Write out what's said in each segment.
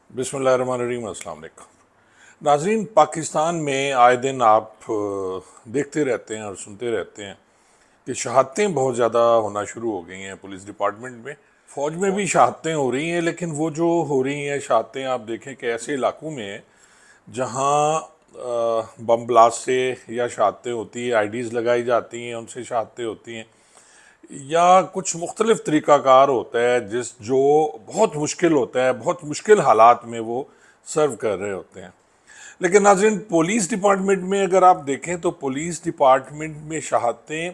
बिस्मिल्लाहिर्रहमानिर्रहीम। अस्सलाम वालेकुम नाज़रीन। पाकिस्तान में आए दिन आप देखते रहते हैं और सुनते रहते हैं कि शहादतें बहुत ज़्यादा होना शुरू हो गई हैं पुलिस डिपार्टमेंट में। फ़ौज में भी शहादतें हो रही हैं, लेकिन वो जो हो रही हैं शहादतें आप देखें कि ऐसे इलाकों में हैं जहाँ बम ब्लास्ट से या शहादतें होती है, आईडीज़ लगाई जाती हैं, उनसे शहादतें होती हैं, या कुछ मुख्तलिफ तरीक़ाकार होता है जिस जो बहुत मुश्किल होता है, बहुत मुश्किल हालात में वो सर्व कर रहे होते हैं। लेकिन नाज़रीन, पुलिस डिपार्टमेंट में अगर आप देखें तो पुलिस डिपार्टमेंट में शहादतें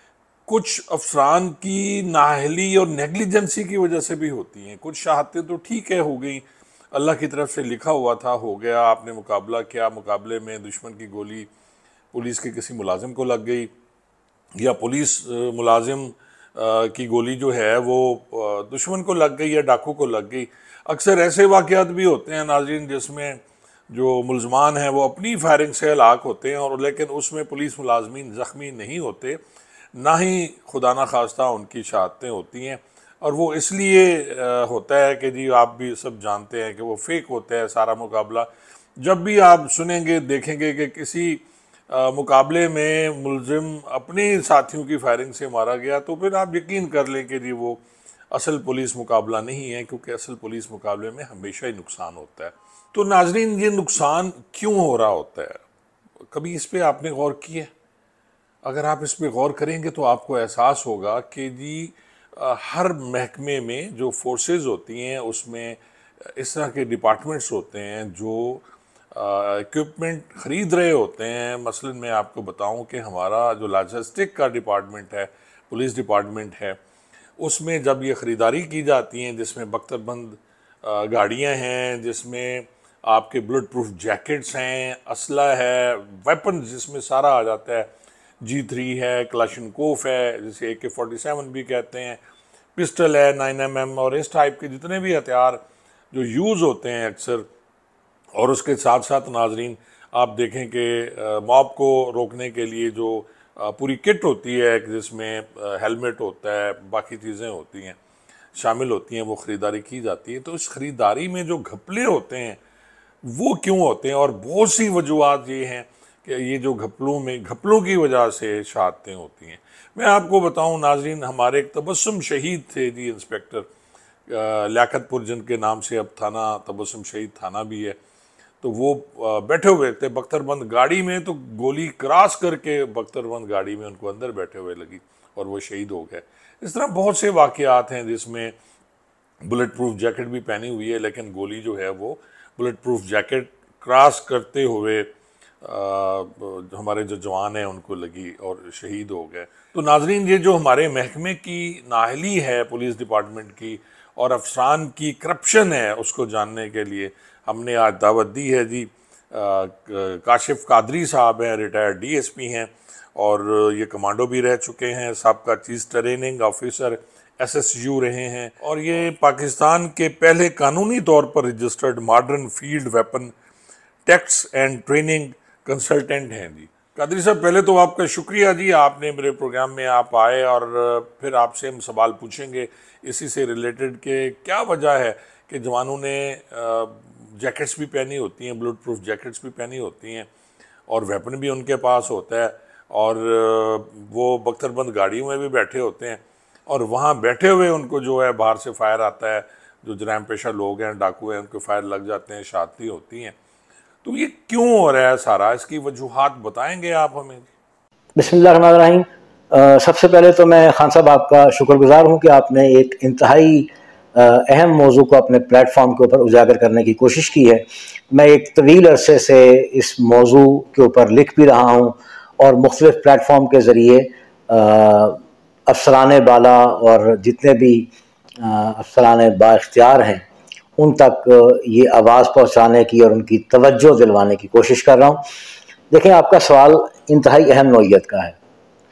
कुछ अफसरान की नाअहली और नेगलिजेंसी की वजह से भी होती हैं। कुछ शहादतें तो ठीक है, हो गई, अल्लाह की तरफ से लिखा हुआ था, हो गया, आपने मुकाबला किया, मुकाबले में दुश्मन की गोली पुलिस के किसी मुलाजिम को लग गई, या पुलिस मुलाजिम की गोली जो है वो दुश्मन को लग गई या डाकू को लग गई। अक्सर ऐसे वाक़यात भी होते हैं नाज़रीन जिसमें जो मुलजमान हैं वो अपनी फायरिंग से हलाक होते हैं, और लेकिन उसमें पुलिस मुलाजमीन ज़ख्मी नहीं होते, ना ही खुदा न खास्ता उनकी शहादतें होती हैं। और वो इसलिए होता है कि जी आप भी सब जानते हैं कि वो फेक होता है सारा मुकाबला। जब भी आप सुनेंगे देखेंगे कि किसी मुकाबले में मुलजिम अपने साथियों की फायरिंग से मारा गया, तो फिर आप यकीन कर लें कि जी वो असल पुलिस मुकाबला नहीं है, क्योंकि असल पुलिस मुकाबले में हमेशा ही नुकसान होता है। तो नाजरीन, ये नुकसान क्यों हो रहा होता है, कभी इस पर आपने गौर किया? अगर आप इस पर गौर करेंगे तो आपको एहसास होगा कि जी हर महकमे में जो फोर्सेस होती हैं उसमें इस तरह के डिपार्टमेंट्स होते हैं जो इक्विपमेंट ख़रीद रहे होते हैं। मसलन मैं आपको बताऊं कि हमारा जो लॉजिस्टिक का डिपार्टमेंट है, पुलिस डिपार्टमेंट है, उसमें जब ये ख़रीदारी की जाती हैं जिसमें बख्तरबंद गाड़ियां हैं, जिसमें आपके बुलेट प्रूफ जैकेट्स हैं, असला है, वेपन जिसमें सारा आ जाता है, G3 है, क्लाशनकोफ है जिसे AK-47 भी कहते हैं, पिस्टल है 9mm, और इस टाइप के जितने भी हथियार जो यूज़ होते हैं अक्सर। और उसके साथ साथ नाजरीन आप देखें कि मॉब को रोकने के लिए जो पूरी किट होती है जिसमें हेलमेट होता है, बाकी चीज़ें होती हैं, शामिल होती हैं, वो ख़रीदारी की जाती है। तो इस ख़रीदारी में जो घपले होते हैं वो क्यों होते हैं, और बहुत सी वजूहत ये हैं कि ये जो घपलों की वजह से शहादतें होती हैं। मैं आपको बताऊं नाजरीन, हमारे एक तबस्सुम शहीद थे जी, इंस्पेक्टर लियाकतपुर, जिनके नाम से अब थाना तबस्सुम शहीद थाना भी है। तो वो बैठे हुए थे बख्तरबंद गाड़ी में, तो गोली क्रॉस करके बख्तरबंद गाड़ी में उनको अंदर बैठे हुए लगी और वो शहीद हो गए। इस तरह बहुत से वाक़यात हैं जिसमें बुलेट प्रूफ जैकेट भी पहनी हुई है, लेकिन गोली जो है वो बुलेट प्रूफ जैकेट क्रॉस करते हुए हमारे जो जवान हैं उनको लगी और शहीद हो गए। तो नाजरीन, ये जो हमारे महकमे की नाअहली है पुलिस डिपार्टमेंट की और अफसरान की करप्शन है, उसको जानने के लिए हमने आज दावत दी है जी। काशिफ कादरी साहब हैं, रिटायर्ड DSP हैं, और ये कमांडो भी रह चुके हैं, सबका चीज़ ट्रेनिंग ऑफिसर SSU रहे हैं, और ये पाकिस्तान के पहले कानूनी तौर पर registered modern field weapon techs and training consultant हैं जी। कादरी साहब, पहले तो आपका शुक्रिया जी, आपने मेरे प्रोग्राम में आप आए, और फिर आपसे हम सवाल पूछेंगे इसी से रिलेटेड कि क्या वजह है कि जवानों ने जैकेट्स भी पहनी होती हैं, बुलेट प्रूफ जैकेट्स भी पहनी होती हैं, और वेपन भी उनके पास होता है, और वो बख्तरबंद गाड़ियों में भी बैठे होते हैं, और वहाँ बैठे हुए उनको जो है बाहर से फायर आता है, जो जराइम पेशा लोग हैं, डाकू हैं, उनको फायर लग जाते हैं, शहादतें होती हैं। तो ये क्यों हो रहा है सारा, इसकी वजूहात बताएंगे आप हमें? बिस्मिल्लाहिर्रहमानिर्रहीम। सबसे पहले तो मैं खान साहब आपका शुक्रगुजार हूँ कि आपने एक इंतहाई अहम मौजू को अपने प्लेटफॉर्म के ऊपर उजागर करने की कोशिश की है। मैं एक तवील अरसे से इस मौजू के ऊपर लिख भी रहा हूँ, और मुख्तलिफ प्लेटफॉर्म के ज़रिए अफसरान बाला और जितने भी अफसरान बाइख्तियार हैं उन तक ये आवाज़ पहुँचाने की और उनकी तवज्जो दिलवाने की कोशिश कर रहा हूँ। देखें, आपका सवाल इंतहाई अहम नौइयत का है।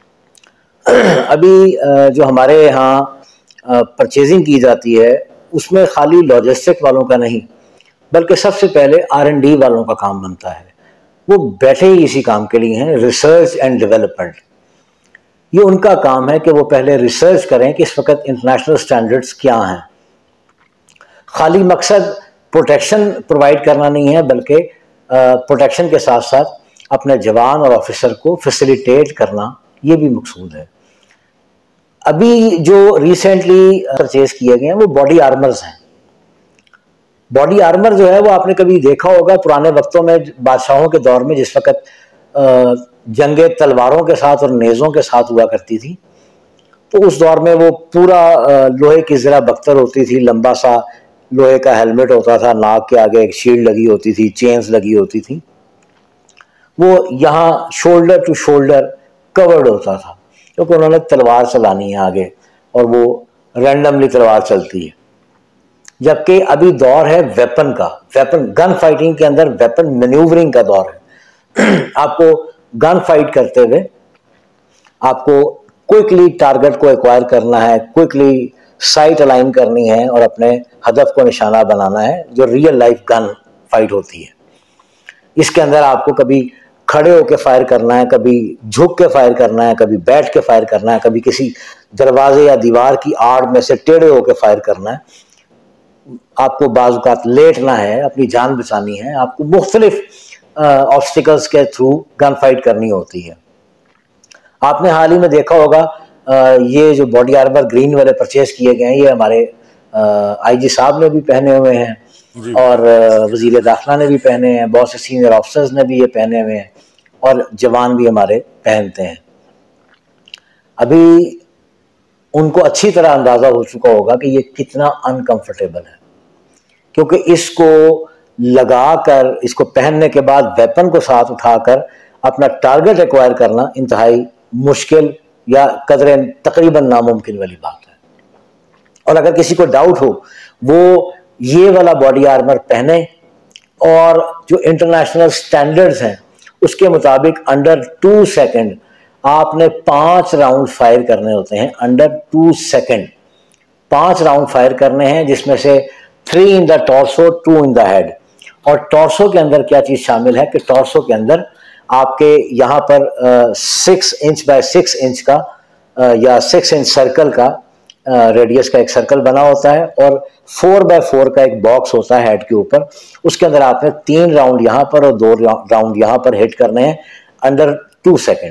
अभी जो हमारे यहाँ परचेजिंग की जाती है उसमें खाली लॉजिस्टिक वालों का नहीं, बल्कि सबसे पहले R&D वालों का काम बनता है। वो बैठे ही इसी काम के लिए हैं, रिसर्च एंड डेवलपमेंट। ये उनका काम है कि वो पहले रिसर्च करें कि इस वक्त इंटरनेशनल स्टैंडर्ड्स क्या हैं। खाली मकसद प्रोटेक्शन प्रोवाइड करना नहीं है, बल्कि प्रोटेक्शन के साथ साथ अपने जवान और ऑफिसर को फैसिलिटेट करना, ये भी मकसूद है। अभी जो रिसेंटली परचेज किए गए हैं वो बॉडी आर्मर्स हैं। बॉडी आर्मर जो है वो आपने कभी देखा होगा पुराने वक्तों में, बादशाहों के दौर में, जिस वक्त जंगे तलवारों के साथ और नेज़ों के साथ हुआ करती थी, तो उस दौर में वो पूरा लोहे की ज़रा बख्तर होती थी, लंबा सा लोहे का हेलमेट होता था, नाक के आगे एक शील्ड लगी होती थी, चेन्स लगी होती थी, वो यहाँ शोल्डर टू शोल्डर कवर्ड होता था, क्योंकि उन्होंने तलवार चलानी है आगे और वो रैंडमली तलवार चलती है। जबकि अभी दौर है वेपन का, वेपन गन फाइटिंग के अंदर वेपन मैन्यूवरिंग का दौर है। आपको गन फाइट करते हुए आपको क्विकली टारगेट को एक्वायर करना है, क्विकली साइट अलाइन करनी है और अपने हदफ को निशाना बनाना है, जो रियल लाइफ गन फाइट होती है। इसके अंदर आपको कभी खड़े होकर फायर करना है, कभी झुक के फायर करना है, कभी बैठ के फायर करना है, कभी किसी दरवाजे या दीवार की आड़ में से टेढ़े होकर फायर करना है, आपको बाज़-औक़ात लेटना है, अपनी जान बचानी है, आपको मुख्तलिफ ऑब्स्टिकल्स के थ्रू गन फाइट करनी होती है। आपने हाल ही में देखा होगा ये जो बॉडी आर्मर ग्रीन वाले परचेज किए गए हैं, ये हमारे आईजी साहब ने भी पहने हुए हैं और वज़ीर दाखिला ने भी पहने हैं, बहुत से सीनियर ऑफिसर्स ने भी ये पहने हुए हैं और जवान भी हमारे पहनते हैं। अभी उनको अच्छी तरह अंदाज़ा हो चुका होगा कि ये कितना अनकंफर्टेबल है, क्योंकि इसको लगाकर, इसको पहनने के बाद वेपन को साथ उठाकर अपना टारगेट एक्वायर करना इंतहाई मुश्किल या कदरे तकरीबन नामुमकिन वाली बात है। और अगर किसी को डाउट हो, वो ये वाला बॉडी आर्मर पहने और जो इंटरनेशनल स्टैंडर्ड्स हैं उसके मुताबिक अंडर 2 सेकंड आपने 5 राउंड फायर करने होते हैं। अंडर 2 सेकंड 5 राउंड फायर करने हैं, जिसमें से 3 in the torso, 2 in the head. और टॉर्सो के अंदर क्या चीज़ शामिल है कि टॉर्सो के अंदर आपके यहाँ पर 6 इंच बाय 6 इंच का या 6 इंच सर्कल का रेडियस का एक सर्कल बना होता है और 4 बाय 4 का एक बॉक्स होता है हेड के ऊपर। उसके अंदर आपने 3 राउंड यहाँ पर और 2 राउंड यहाँ पर हिट करने हैं अंडर 2 सेकंड।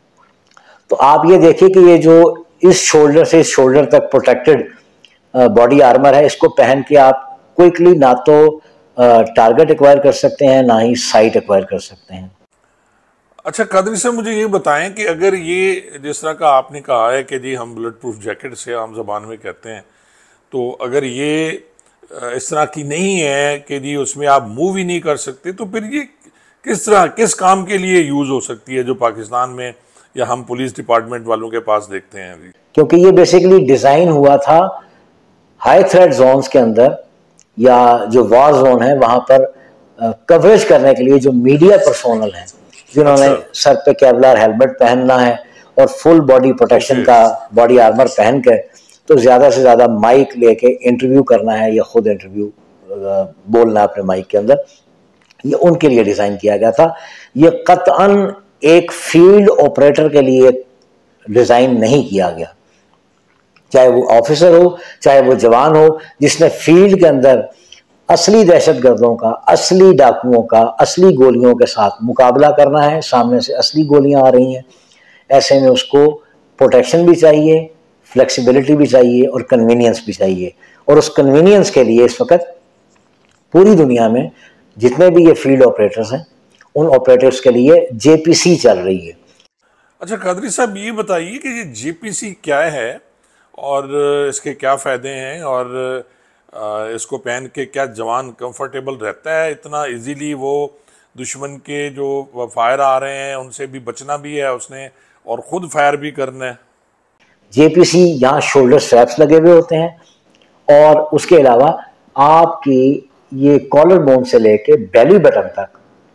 तो आप ये देखिए कि ये जो इस शोल्डर से इस शोल्डर तक प्रोटेक्टेड बॉडी आर्मर है, इसको पहन के आप क्विकली ना तो टारगेट एक्वायर कर सकते हैं, ना ही साइट एक्वायर कर सकते हैं। अच्छा कादरी साहब, मुझे ये बताएं कि अगर ये जिस तरह का आपने कहा है कि जी हम बुलेट प्रूफ जैकेट से आम ज़बान में कहते हैं, तो अगर ये इस तरह की नहीं है कि जी उसमें आप मूव ही नहीं कर सकते, तो फिर ये किस तरह, किस काम के लिए यूज़ हो सकती है जो पाकिस्तान में या हम पुलिस डिपार्टमेंट वालों के पास देखते हैं अभी? क्योंकि ये बेसिकली डिज़ाइन हुआ था हाई थ्रेट जोन्स के अंदर या जो वॉर जोन है वहाँ पर कवरेज करने के लिए जो मीडिया पर्सोनल हैं, जिन्होंने सर पे केवलार हेलमेट पहनना है और फुल बॉडी प्रोटेक्शन का बॉडी आर्मर पहन के तो ज़्यादा से ज़्यादा माइक लेके इंटरव्यू करना है या खुद इंटरव्यू बोलना है अपने माइक के अंदर, ये उनके लिए डिज़ाइन किया गया था। ये कतअन एक फील्ड ऑपरेटर के लिए डिज़ाइन नहीं किया गया, चाहे वो ऑफिसर हो चाहे वो जवान हो, जिसने फील्ड के अंदर असली दहशतगर्दों का, असली डाकुओं का, असली गोलियों के साथ मुकाबला करना है। सामने से असली गोलियां आ रही हैं, ऐसे में उसको प्रोटेक्शन भी चाहिए, फ्लेक्सिबिलिटी भी चाहिए और कन्वीनियंस भी चाहिए। और उस कन्वीनियंस के लिए इस वक्त पूरी दुनिया में जितने भी ये फील्ड ऑपरेटर्स हैं, उन ऑपरेटर्स के लिए जेपीसी चल रही है। अच्छा कादरी साहब, ये बताइए कि ये जेपीसी क्या है और इसके क्या फ़ायदे हैं और इसको पहन के क्या जवान कंफर्टेबल रहता है इतना इजीली? वो दुश्मन के जो फायर आ रहे हैं उनसे भी बचना भी है उसने और ख़ुद फायर भी करना है। जेपीसी यहाँ शोल्डर स्ट्रैप्स लगे हुए होते हैं और उसके अलावा आपकी ये कॉलर बोन से लेके बेली बटन तक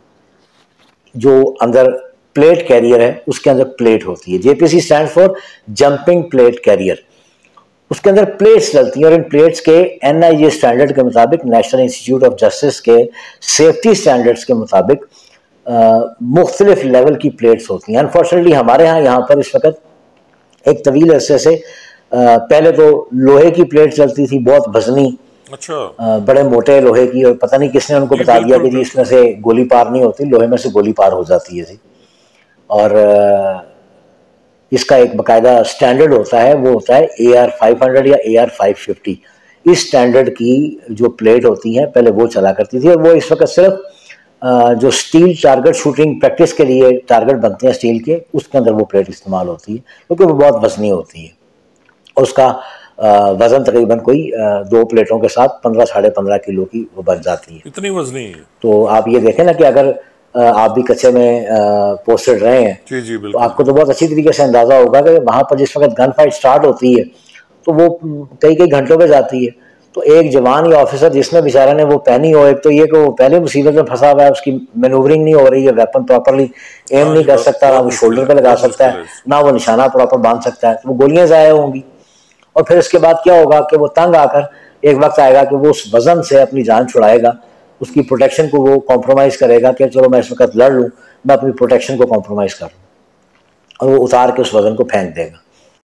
जो अंदर प्लेट कैरियर है उसके अंदर प्लेट होती है। JPC stand for jumping plate carrier. उसके अंदर प्लेट्स डलती हैं और इन प्लेट्स के एनआईए स्टैंडर्ड के मुताबिक, नेशनल इंस्टीट्यूट ऑफ जस्टिस के सेफ्टी स्टैंडर्ड्स के मुताबिक मुख्तलिफ लेवल की प्लेट्स होती हैं। अनफॉर्चुनेटली हमारे यहाँ पर इस वक्त एक तवील अरसे से पहले तो लोहे की प्लेट चलती थी, बहुत वजनी, अच्छा। बड़े मोटे लोहे की, और पता नहीं किसने उनको जी बता दिया कि बिल्कुल जी इसमें बिल्कुल। से गोली पार नहीं होती, लोहे में से गोली पार हो जाती है जी। और इसका एक बाकायदा स्टैंडर्ड होता है, वो होता है AR-500 या AR-550। इस स्टैंडर्ड की जो प्लेट होती हैं पहले वो चला करती थी, और वो इस वक्त सिर्फ जो स्टील टारगेट शूटिंग प्रैक्टिस के लिए टारगेट बनते हैं स्टील के, उसके अंदर वो प्लेट इस्तेमाल होती है, क्योंकि वो बहुत वजनी होती है। और उसका वज़न तकरीबन कोई 2 प्लेटों के साथ 15 साढ़े 15 किलो की वो बन जाती है। इतनी वजनी है? तो आप ये देखें ना कि अगर आप भी कच्चे में पोस्टेड रहे हैं, जी जी तो बिल्कुल। आपको तो बहुत अच्छी तरीके से अंदाज़ा होगा कि वहाँ पर जिस वक्त गन फाइट स्टार्ट होती है तो वो कई कई घंटों में जाती है। तो एक जवान या ऑफिसर जिसने बेचारा ने वो पहनी हो, एक तो ये कि वो पहले मुसीबत में फंसा हुआ है, उसकी मैनूवरिंग नहीं हो रही है, वेपन प्रॉपरली एम हाँ नहीं जी, कर बहुत सकता, ना बहुत वो मुश्किल शोल्डर है, पे लगा बहुत सकता मुश्किल है, है। ना वो निशाना प्रॉपर बांध सकता है, तो वो गोलियां ज़ाया होंगी। और फिर इसके बाद क्या होगा कि वो तंग आकर एक वक्त आएगा कि वो उस वजन से अपनी जान छुड़ाएगा, उसकी प्रोटेक्शन को वो कॉम्प्रोमाइज़ करेगा कि चलो मैं इस वक्त लड़ लूँ, मैं अपनी प्रोटेक्शन को कॉम्प्रोमाइज़ कर लूँ, और वो उतार के उस वजन को फेंक देगा।